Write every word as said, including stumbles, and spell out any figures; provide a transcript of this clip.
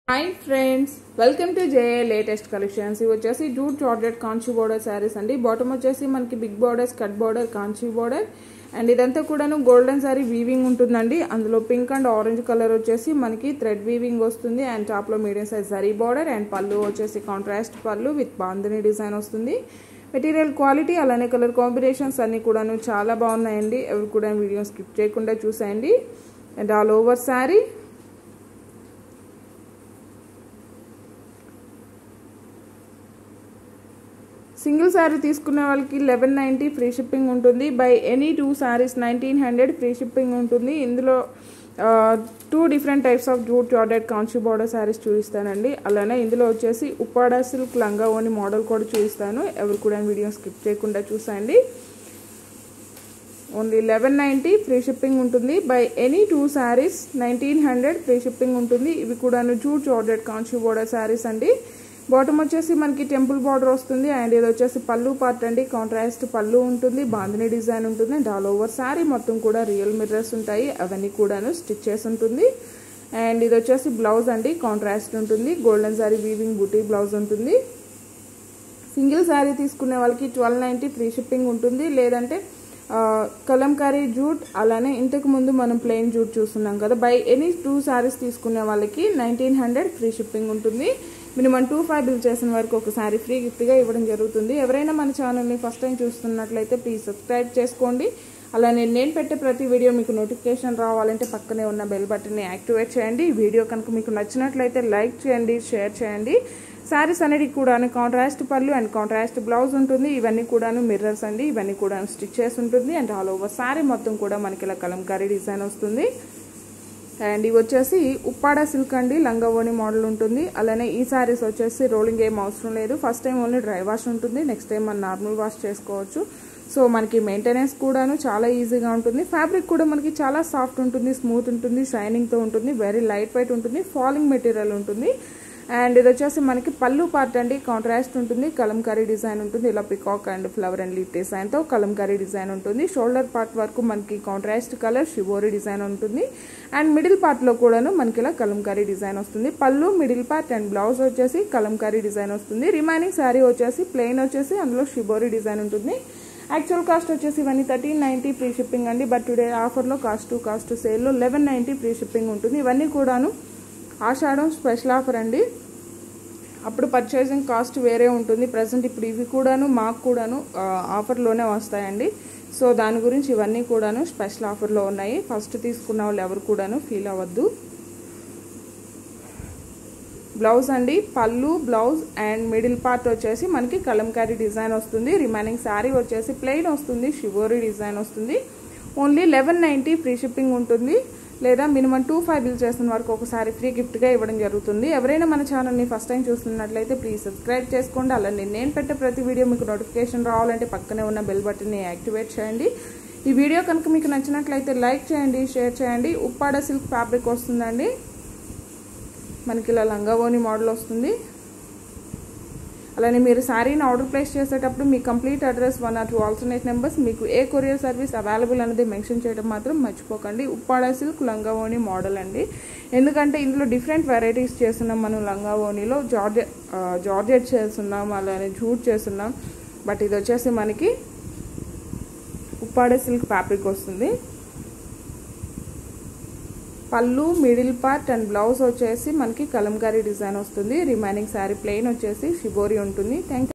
Hi friends, welcome to J A latest collections. ఇవి వచ్చేసి jute georgette Kanchi border sarees అండి. Bottom వచ్చేసి మనకి big borders cut border Kanchi border and ఇదంతా కూడాను గోల్డెన్ సారీ వీవింగ్ ఉంటుందండి. అందులో పింక్ అండ్ ఆరెంజ్ కలర్ వచ్చేసి మనకి థ్రెడ్ వీవింగ్ వస్తుంది అండ్ టాప్ లో medium size zari border and పళ్ళు వచ్చేసి కాంట్రాస్ట్ పళ్ళు విత్ బాందిని డిజైన్ వస్తుంది. మెటీరియల్ క్వాలిటీ అలానే కలర్ కాంబినేషన్స్ అన్ని కూడాను చాలా బాగున్నాయండి. ఎవరు కూడా వీడియో స్కిప్ చేయకుండా చూసేయండి. And all over saree single saree తీసుకునే వాళ్ళకి లెవెన్ నైంటీ ఫ్రీ షిప్పింగ్ ఉంటుంది. Buy any two sarees nineteen hundred free shipping ఉంటుంది. ఇందులో two different types of jute georgette Kanchi border sarees చూపిస్తానండి. అలానే ఇందులో వచ్చేసి ఉప్పాడ సిల్క్ లంగా ఓని మోడల్ కూడా చూపిస్తాను. ఎవరు కూడా వీడియో స్కిప్ చేయకుండా చూసండి. Only eleven ninety free shipping ఉంటుంది. Buy any two sarees nineteen hundred free shipping ఉంటుంది. ఇవి కూడా jute georgette Kanchi border sarees అండి. బాటమ్ వచ్చేసి మనకి టెంపుల్ బార్డర్ వస్తుంది అండ్ ఇది వచ్చేసి పళ్ళు పార్ట్ అండి. కాంట్రాస్ట్ పళ్ళు ఉంటుంది, బాందిని డిజైన్ ఉంటుంది అండ్ ఆల్ ఓవర్ సారీ మొత్తం కూడా రియల్ మిర్రర్స్ ఉంటాయి. అవన్నీ కూడాను స్టిచ్ చేసి ఉంటుంది. అండ్ ఇది వచ్చేసి బ్లౌజ్ అండి, కాంట్రాస్ట్ ఉంటుంది. Golden saree weaving buti blouse ఉంటుంది. సింగిల్ సారీ తీసుకునే వాళ్ళకి ట్వెల్వ్ నైంటీ ఫ్రీ షిప్పింగ్ ఉంటుంది. లేదంటే కలంకారీ జూట్ అలానే ఇంతకు ముందు మనం ప్లెయిన్ జూట్ చూస్తున్నాం కదా, బై ఎనీ టూ సారీస్ తీసుకునే వాళ్ళకి నైన్టీన్ హండ్రెడ్ ఫ్రీ షిప్పింగ్ ఉంటుంది. మినిమం టూ ఫైవ్ బిల్ చేసిన వరకు ఒక సారీ ఫ్రీ గిఫ్ట్గా ఇవ్వడం జరుగుతుంది. ఎవరైనా మన ఛానల్ని ఫస్ట్ టైం చూస్తున్నట్లయితే ప్లీజ్ సబ్స్క్రైబ్ చేసుకోండి. అలానే నేను పెట్టే ప్రతి వీడియో మీకు నోటిఫికేషన్ రావాలంటే పక్కనే ఉన్న బెల్ బటన్ని యాక్టివేట్ చేయండి. ఈ వీడియో కనుక మీకు నచ్చినట్లయితే లైక్ చేయండి, షేర్ చేయండి. సారీస్ అనేది కూడాను కాంట్రాస్ట్ పళ్ళు అండ్ కాంట్రాస్ట్ బ్లౌజ్ ఉంటుంది. ఇవన్నీ కూడాను మిర్రర్స్ అండి. ఇవన్నీ కూడా స్టిచ్ చేసి ఉంటుంది అండ్ ఆల్ ఓవర్ సారీ మొత్తం కూడా మనకి ఇలా కలంకారీ డిజైన్ వస్తుంది. అండ్ ఇవి వచ్చేసి ఉప్పాడ సిల్క్ అండి, లంగా ఓని మోడల్ ఉంటుంది. అలానే ఈ సారీస్ వచ్చేసి రోలింగ్ ఏం అవసరం లేదు. First time only dry wash ఉంటుంది, నెక్స్ట్ టైం మనం నార్మల్ వాష్ చేసుకోవచ్చు. సో మనకి మెయింటెనెన్స్ కూడాను చాలా ఈజీగా ఉంటుంది. ఫ్యాబ్రిక్ కూడా మనకి చాలా సాఫ్ట్ ఉంటుంది, స్మూత్ ఉంటుంది, షైనింగ్తో ఉంటుంది, వెరీ లైట్ వెయిట్ ఉంటుంది, ఫాలింగ్ మెటీరియల్ ఉంటుంది. అండ్ ఇది వచ్చేసి మనకి పళ్ళు పార్ట్ అండి, కాంట్రాస్ట్ ఉంటుంది, కలంకారీ డిజైన్ ఉంటుంది. ఇలా peacock and flower and leaf డిజైన్తో కలంకారీ డిజైన్ ఉంటుంది. షోల్డర్ పార్ట్ వరకు మనకి కాంట్రాస్ట్ కలర్ షిబోరీ డిజైన్ ఉంటుంది. అండ్ మిడిల్ పార్ట్లో కూడాను మనకి ఇలా కలంకారీ డిజైన్ వస్తుంది. పళ్ళు, మిడిల్ పార్ట్ అండ్ బ్లౌజ్ వచ్చేసి కలంకారీ డిజైన్ వస్తుంది. రిమైనింగ్ శారీ వచ్చేసి ప్లెయిన్ వచ్చేసి అందులో షిబోరీ డిజైన్ ఉంటుంది. యాక్చువల్ కాస్ట్ వచ్చేసి ఇవన్నీ థర్టీన్ నైంటీ ఫ్రీ షిప్పింగ్ అండి. బట్ టుడే ఆఫర్లో కాస్ట్ టు కాస్ట్ సేల్లో లెవెన్ నైంటీ ఫ్రీ షిప్పింగ్ ఉంటుంది. ఇవన్నీ కూడాను ఆషాఢం స్పెషల్ ఆఫర్ అండి. అప్పుడు పర్చేసింగ్ కాస్ట్ వేరే ఉంటుంది. ప్రజెంట్ ఇప్పుడు ఇవి కూడాను మాకు కూడాను ఆఫర్లోనే వస్తాయండి. సో దాని గురించి ఇవన్నీ కూడాను స్పెషల్ ఆఫర్లో ఉన్నాయి. ఫస్ట్ తీసుకున్న వాళ్ళు ఎవరు కూడాను ఫీల్ అవ్వద్దు. బ్లౌజ్ అండి, పళ్ళు, బ్లౌజ్ అండ్ మిడిల్ పార్ట్ వచ్చేసి మనకి కలంకారీ డిజైన్ వస్తుంది. రిమైనింగ్ శారీ వచ్చేసి ప్లెయిన్ వస్తుంది, షిబోరీ డిజైన్ వస్తుంది. Only eleven ninety free shipping ఉంటుంది. లేదా మినిమం టూ ఫైవ్ బిల్ చేసిన వరకు ఒకసారి ఫ్రీ గిఫ్ట్గా ఇవ్వడం జరుగుతుంది. ఎవరైనా మన ఛానల్ని ఫస్ట్ టైం చూస్తున్నట్లయితే ప్లీజ్ సబ్స్క్రైబ్ చేసుకోండి. అలానే నేను పెట్టే ప్రతి వీడియో మీకు నోటిఫికేషన్ రావాలంటే పక్కనే ఉన్న బెల్ బటన్ని యాక్టివేట్ చేయండి. ఈ వీడియో కనుక మీకు నచ్చినట్లయితే లైక్ చేయండి, షేర్ చేయండి. ఉప్పాడ సిల్క్ ఫ్యాబ్రిక్ వస్తుందండి. మనకి ఇలా లంగా ఓని మోడల్ వస్తుంది. అలానే మీరు శారీని ఆర్డర్ ప్లేస్ చేసేటప్పుడు మీ complete address, one or two alternate numbers, మీకు ఏ కొరియర్ సర్వీస్ అవైలబుల్ అనేది మెన్షన్ చేయడం మాత్రం మర్చిపోకండి. ఉప్పాడ సిల్క్ లంగా ఓని మోడల్ అండి. ఎందుకంటే ఇందులో డిఫరెంట్ వెరైటీస్ చేస్తున్నాం మనం. లంగా ఓనిలో జార్జెట్ జార్జెట్ చేస్తున్నాం, అలానే జూట్ చేస్తున్నాం. బట్ ఇది వచ్చేసి మనకి ఉప్పాడ సిల్క్ ఫ్యాబ్రిక్ వస్తుంది. పళ్ళు, మిడిల్ పార్ట్ అండ్ బ్లౌజ్ వచ్చేసి మనకి కలంకారీ డిజైన్ వస్తుంది. రిమైనింగ్ శారీ ప్లెయిన్ వచ్చేసి షిబోరీ ఉంటుంది. థ్యాంక్